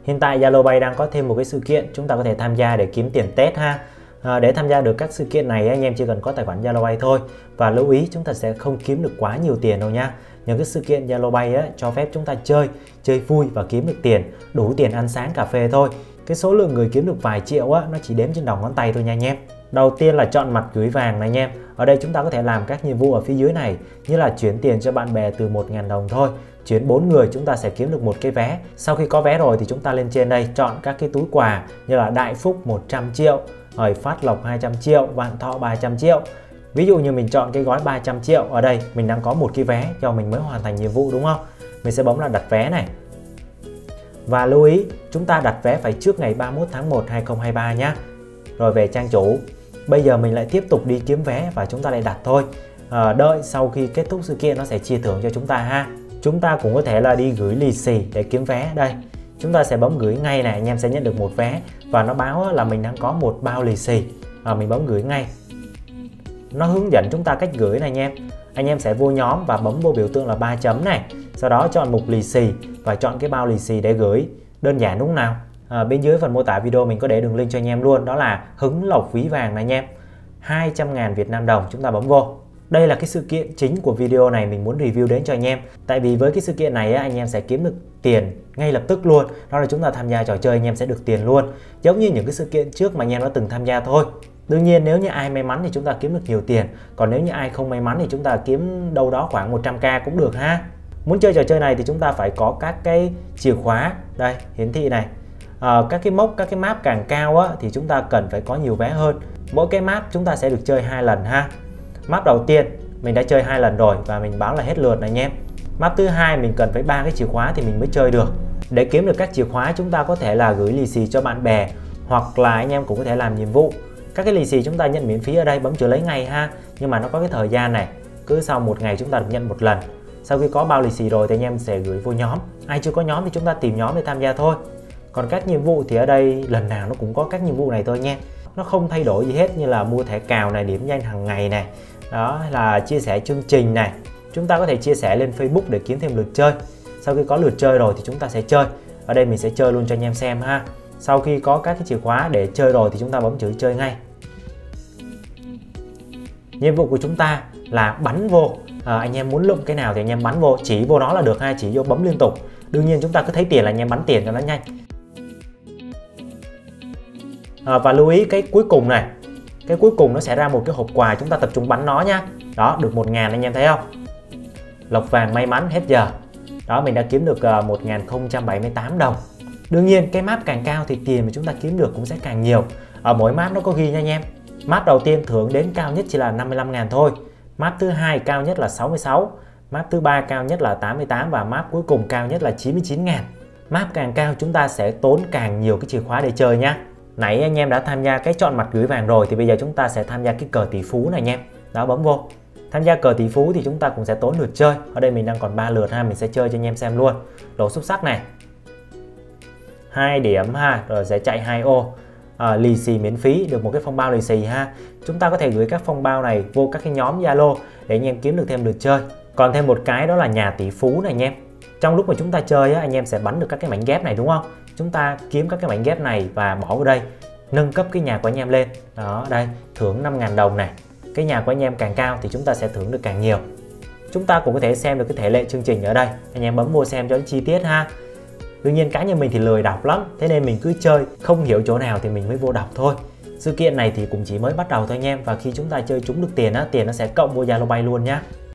Hiện tại Zalo Pay đang có thêm một cái sự kiện chúng ta có thể tham gia để kiếm tiền Tết ha. Để tham gia được các sự kiện này anh em chỉ cần có tài khoản Zalo Pay thôi. Và lưu ý chúng ta sẽ không kiếm được quá nhiều tiền đâu nha. Những cái sự kiện Zalo Pay cho phép chúng ta chơi vui và kiếm được tiền, đủ tiền ăn sáng cà phê thôi. Cái số lượng người kiếm được vài triệu nó chỉ đếm trên đầu ngón tay thôi nha anh em. Đầu tiên là chọn mặt gửi vàng này anh em. Ở đây chúng ta có thể làm các nhiệm vụ ở phía dưới này, như là chuyển tiền cho bạn bè từ 1.000 đồng thôi. Chuyển 4 người chúng ta sẽ kiếm được một cái vé. Sau khi có vé rồi thì chúng ta lên trên đây chọn các cái túi quà như là Đại Phúc 100 triệu, rồi Phát Lộc 200 triệu, Vạn Thọ 300 triệu. Ví dụ như mình chọn cái gói 300 triệu, ở đây mình đang có một cái vé cho mình mới hoàn thành nhiệm vụ đúng không? Mình sẽ bấm là đặt vé này. Và lưu ý chúng ta đặt vé phải trước ngày 31 tháng 1 2023 nhé. Rồi về trang chủ. Bây giờ mình lại tiếp tục đi kiếm vé và chúng ta lại đặt thôi. Đợi sau khi kết thúc sự kiện nó sẽ chia thưởng cho chúng ta ha. Chúng ta cũng có thể là đi gửi lì xì để kiếm vé. Đây chúng ta sẽ bấm gửi ngay này, anh em sẽ nhận được một vé và nó báo là mình đang có một bao lì xì. Mình bấm gửi ngay. Nó hướng dẫn chúng ta cách gửi này anh em. Anh em sẽ vô nhóm và bấm vô biểu tượng là 3 chấm này. Sau đó chọn mục lì xì và chọn cái bao lì xì để gửi. Đơn giản đúng không nào? Bên dưới phần mô tả video mình có để đường link cho anh em luôn. Đó là hứng lộc ví vàng này anh em, 200.000 Việt Nam đồng. Chúng ta bấm vô. Đây là cái sự kiện chính của video này mình muốn review đến cho anh em. Tại vì với cái sự kiện này anh em sẽ kiếm được tiền ngay lập tức luôn. Đó là chúng ta tham gia trò chơi anh em sẽ được tiền luôn. Giống như những cái sự kiện trước mà anh em đã từng tham gia thôi. Đương nhiên nếu như ai may mắn thì chúng ta kiếm được nhiều tiền. Còn nếu như ai không may mắn thì chúng ta kiếm đâu đó khoảng 100k cũng được ha. Muốn chơi trò chơi này thì chúng ta phải có các cái chìa khóa. Đây hiển thị này. Các cái mốc, các cái map càng cao thì chúng ta cần phải có nhiều vé hơn. Mỗi cái map chúng ta sẽ được chơi 2 lần ha. Map đầu tiên mình đã chơi 2 lần rồi và mình báo là hết lượt này anh em. Map thứ hai mình cần phải 3 cái chìa khóa thì mình mới chơi được. Để kiếm được các chìa khóa chúng ta có thể là gửi lì xì cho bạn bè, hoặc là anh em cũng có thể làm nhiệm vụ. Các cái lì xì chúng ta nhận miễn phí ở đây, bấm chữ lấy ngay ha. Nhưng mà nó có cái thời gian này, cứ sau 1 ngày chúng ta được nhận một lần. Sau khi có bao lì xì rồi thì anh em sẽ gửi vô nhóm. Ai chưa có nhóm thì chúng ta tìm nhóm để tham gia thôi. Còn các nhiệm vụ thì ở đây lần nào nó cũng có các nhiệm vụ này thôi nha. Nó không thay đổi gì hết, như là mua thẻ cào này, điểm danh hàng ngày này. Đó là chia sẻ chương trình này. Chúng ta có thể chia sẻ lên Facebook để kiếm thêm lượt chơi. Sau khi có lượt chơi rồi thì chúng ta sẽ chơi. Ở đây mình sẽ chơi luôn cho anh em xem ha. Sau khi có các cái chìa khóa để chơi rồi thì chúng ta bấm chữ chơi ngay. Nhiệm vụ của chúng ta là bắn vô. Anh em muốn lụm cái nào thì anh em bắn vô, chỉ vô nó là được ha, chỉ vô bấm liên tục. Đương nhiên chúng ta cứ thấy tiền là anh em bắn tiền cho nó nhanh. Và lưu ý cái cuối cùng này. Cái cuối cùng nó sẽ ra một cái hộp quà, chúng ta tập trung bắn nó nhá. Đó, được 1.000 anh em thấy không? Lộc vàng may mắn hết giờ. Đó, mình đã kiếm được 1.078 đồng. Đương nhiên cái map càng cao thì tiền mà chúng ta kiếm được cũng sẽ càng nhiều. Ở mỗi map nó có ghi nha anh em. Map đầu tiên thưởng đến cao nhất chỉ là 55.000 thôi. Map thứ hai cao nhất là 66. Map thứ ba cao nhất là 88 và map cuối cùng cao nhất là 99.000. Map càng cao chúng ta sẽ tốn càng nhiều cái chìa khóa để chơi nhá. Nãy anh em đã tham gia cái chọn mặt gửi vàng rồi thì bây giờ chúng ta sẽ tham gia cái cờ tỷ phú này anh em. Đó, bấm vô. Tham gia cờ tỷ phú thì chúng ta cũng sẽ tốn lượt chơi. Ở đây mình đang còn 3 lượt ha, mình sẽ chơi cho anh em xem luôn. Lỗ xúc sắc này. 2 điểm ha, rồi sẽ chạy 2 ô. Lì xì miễn phí, được một cái phong bao lì xì ha. Chúng ta có thể gửi các phong bao này vô các cái nhóm Zalo để anh em kiếm được thêm lượt chơi. Còn thêm một cái đó là nhà tỷ phú này anh em. Trong lúc mà chúng ta chơi anh em sẽ bắn được các cái mảnh ghép này đúng không? Chúng ta kiếm các cái mảnh ghép này và bỏ vào đây, nâng cấp cái nhà của anh em lên. Đó, đây, thưởng 5.000 đồng này. Cái nhà của anh em càng cao thì chúng ta sẽ thưởng được càng nhiều. Chúng ta cũng có thể xem được cái thể lệ chương trình ở đây. Anh em bấm vô xem cho chi tiết ha. Đương nhiên cá nhân mình thì lười đọc lắm, thế nên mình cứ chơi, không hiểu chỗ nào thì mình mới vô đọc thôi. Sự kiện này thì cũng chỉ mới bắt đầu thôi anh em, và khi chúng ta chơi trúng được tiền tiền nó sẽ cộng vô Zalo Pay luôn nhá.